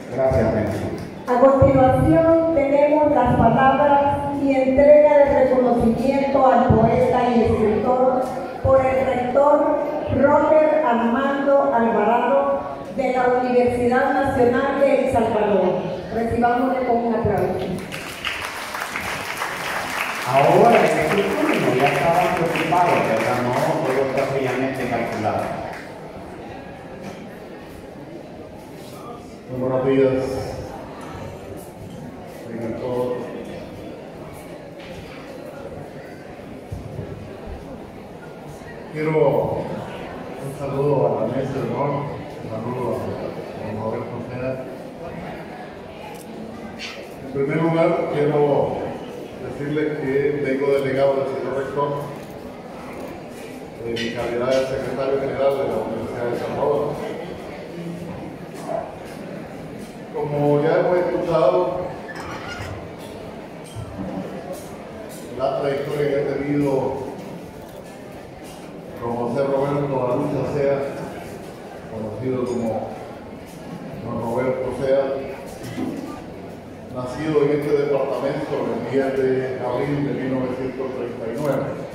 Gracias, Nancy. A continuación tenemos las palabras y entrega de reconocimiento al poeta y escritor por el rector Roger Armando Alvarado de la Universidad Nacional de El Salvador. Recibámosle con un aplauso. Ahora en este turno ya estaban preocupados, ¿verdad? No, todo está fríamente calculado. Muy buenos días. Vengan todos. Quiero un saludo a la mesa de honor, un saludo a don Roberto Ojeda. En primer lugar, quiero decirle que vengo delegado del señor rector en mi calidad de secretario general de la Universidad de El Salvador. Como ya hemos escuchado, la trayectoria que ha tenido don José Roberto Barucha Sea, conocido como don Roberto Sea, nacido en este departamento el 10 de abril de 1939.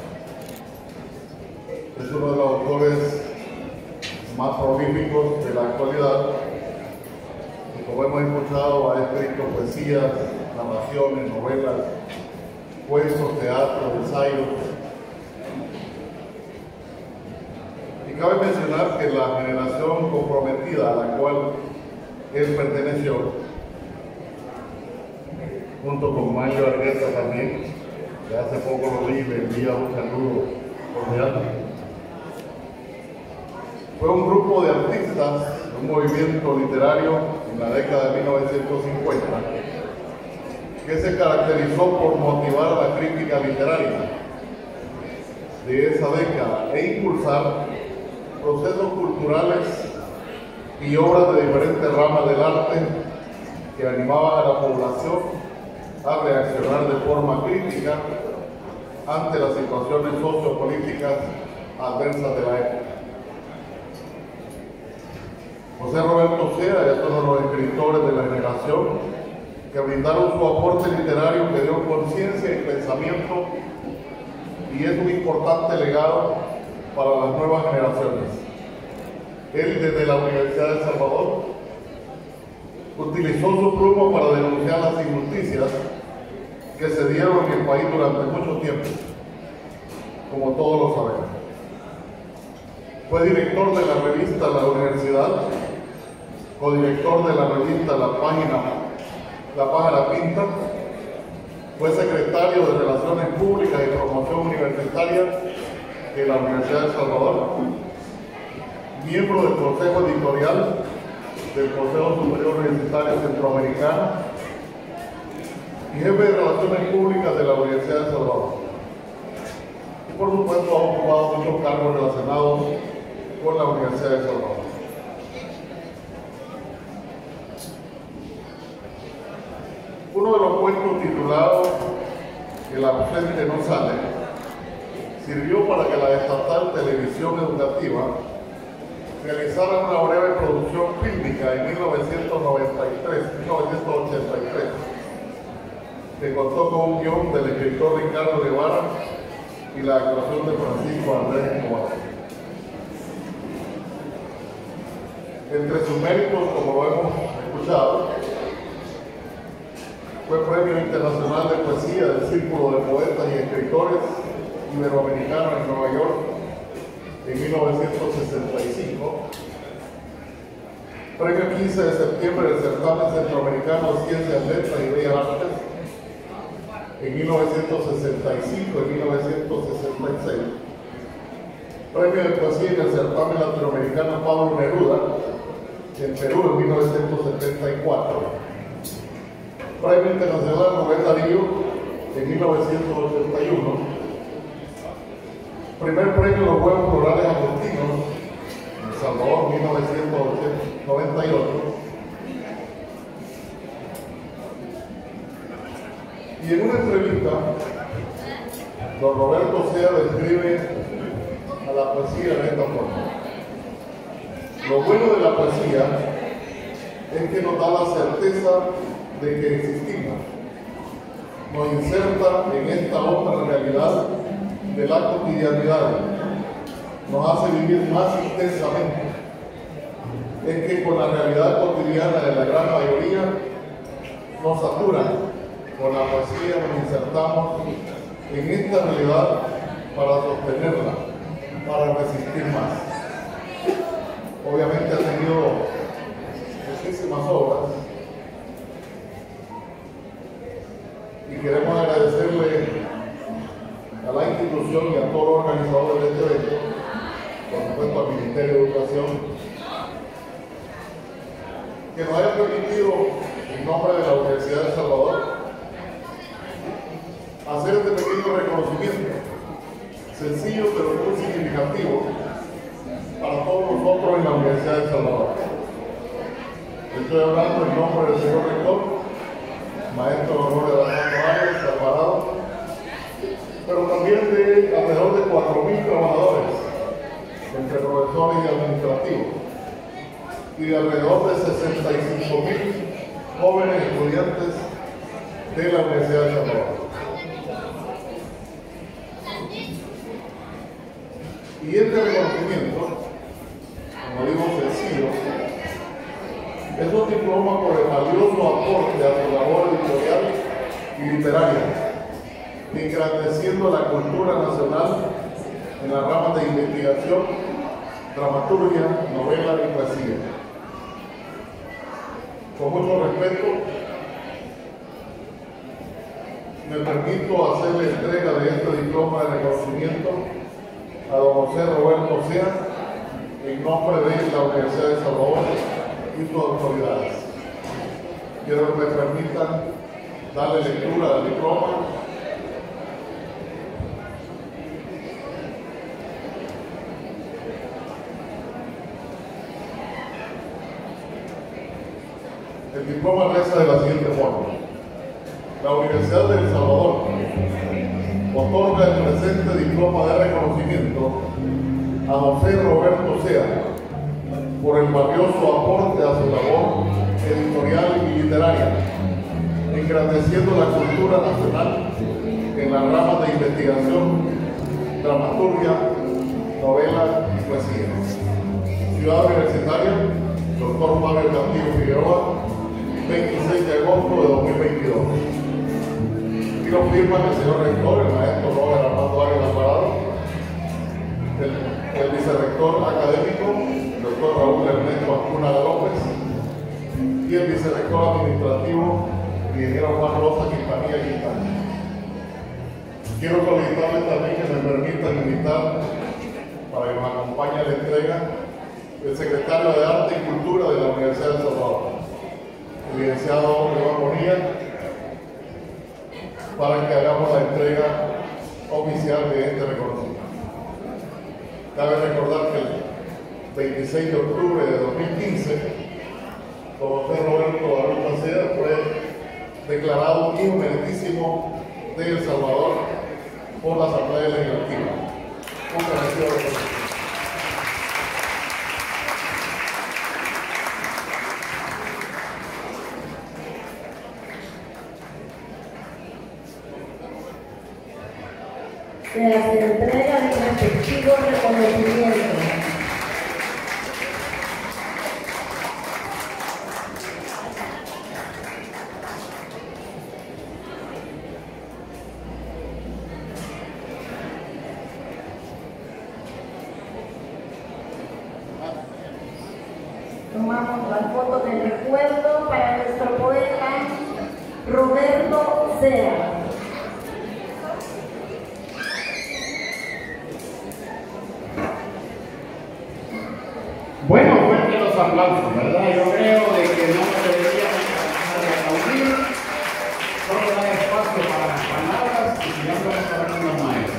Es uno de los autores más prolíficos de la actualidad y, como hemos escuchado, ha escrito poesías, narraciones, novelas, cuentos, teatro, ensayos. Y cabe mencionar que la generación comprometida a la cual él perteneció, junto con Mario Argueta también, que hace poco lo vi, le envía un saludo cordial. Fue un grupo de artistas, un movimiento literario en la década de 1950, que se caracterizó por motivar la crítica literaria de esa década e impulsar procesos culturales y obras de diferentes ramas del arte que animaban a la población a reaccionar de forma crítica ante las situaciones sociopolíticas adversas de la época. José Roberto Sea es uno de los escritores de la generación que brindaron su aporte literario que dio conciencia y pensamiento, y es un importante legado para las nuevas generaciones. Él, desde la Universidad de El Salvador, utilizó su pluma para denunciar las injusticias que se dieron en el país durante mucho tiempo, como todos lo sabemos. Fue director de la revista La Universidad, codirector de la revista La Pájara Pinta, fue secretario de Relaciones Públicas y Promoción Universitaria de la Universidad de El Salvador, miembro del Consejo Editorial del Consejo Superior Universitario Centroamericano y jefe de Relaciones Públicas de la Universidad de El Salvador. Y por supuesto ha ocupado muchos cargos relacionados con la Universidad de El Salvador. Uno de los cuentos titulados El ausente no sale sirvió para que la estatal Televisión Educativa realizara una breve producción fílmica en 1983, que contó con un guión del escritor Ricardo Guevara y la actuación de Francisco Andrés Escobar. Entre sus méritos, como lo hemos escuchado, fue Premio Internacional de Poesía del Círculo de Poetas y Escritores Iberoamericanos en Nueva York en 1965, Premio 15 de septiembre del Certamen Centroamericano de Ciencias, Letras y Bellas Artes en 1965 y 1966, Premio de Poesía en el Certamen Latinoamericano Pablo Neruda en Perú en 1974, Premio Internacional Rubén Darío en 1981, Primer Premio Los Huevos Florales Agostinos en El Salvador 1998, y en una entrevista don Roberto Sea describe a la poesía de esta forma: lo bueno de la poesía es que nos da la certeza de que existimos. Nos inserta en esta otra realidad de la cotidianidad. Nos hace vivir más intensamente. Es que con la realidad cotidiana de la gran mayoría nos satura. Con la poesía nos insertamos en esta realidad para sostenerla, para resistir más. Obviamente ha tenido muchísimas obras y queremos agradecerle a la institución y a todos los organizadores de este evento, por supuesto al Ministerio de Educación, que nos haya permitido, en nombre de la Universidad de El Salvador, hacer este pequeño reconocimiento, sencillo pero muy significativo para todos nosotros en la Universidad de El Salvador. Estoy hablando en nombre del señor rector, maestro de honor de Arias Alvarado, pero también de alrededor de 4.000 trabajadores, entre profesores y administrativos, y de alrededor de 65.000 jóvenes estudiantes de la Universidad de El Salvador. Y este reconocimiento, como digo, sencillo, es un diploma por el valioso aporte a su labor editorial y literaria, engrandeciendo la cultura nacional en las ramas de investigación, dramaturgia, novela y poesía. Con mucho respeto, me permito hacer la entrega de este diploma de reconocimiento a don José Roberto Sea, en nombre de la Universidad de El Salvador y sus autoridades. Quiero que me permitan darle lectura al diploma. El diploma reza de la siguiente forma: la Universidad de El Salvador otorga el presente diploma de reconocimiento a José Roberto Sea por el valioso aporte a su labor editorial y literaria, engrandeciendo la cultura nacional en las ramas de investigación, dramaturgia, novela y poesía. Ciudad Universitaria, Dr. Fabio Castillo Figueroa, 26 de agosto de 2022. Y lo firman el señor rector, el maestro Robert Armando Arias Alvarado, el vicerrector académico, el doctor Raúl Ernesto Ascuna López, y el vicerrector administrativo, ingeniero Juan Rosa Quintanilla Quintana. Quiero solicitarles también que me permitan invitar, para que me acompañe a la entrega, el secretario de Arte y Cultura de la Universidad de El Salvador, el licenciado Iván Bonilla, para que hagamos la entrega oficial de este reconocimiento. Cabe recordar que el 26 de octubre de 2015, don José Roberto Armando Sea fue declarado hijo meritísimo de El Salvador por la Asamblea Legislativa. Muchas gracias. Se hace entrega del respectivo reconocimiento. Tomamos las fotos de recuerdo para nuestro poeta Roberto Sea. Bueno, fuertes los aplausos, ¿verdad? Yo creo de que no deberíamos aplaudir, solo dar espacio para las palabras y si no vamos a ver los maestros.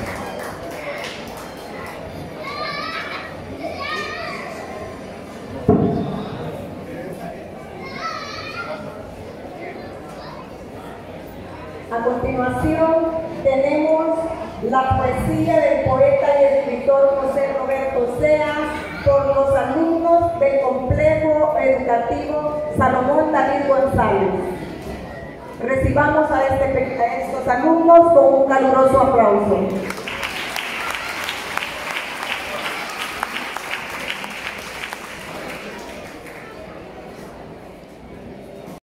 A continuación tenemos la poesía del poeta y escritor José Roberto Sea por los alumnos del Complejo Educativo Salomón David González. Recibamos a estos alumnos con un caluroso aplauso.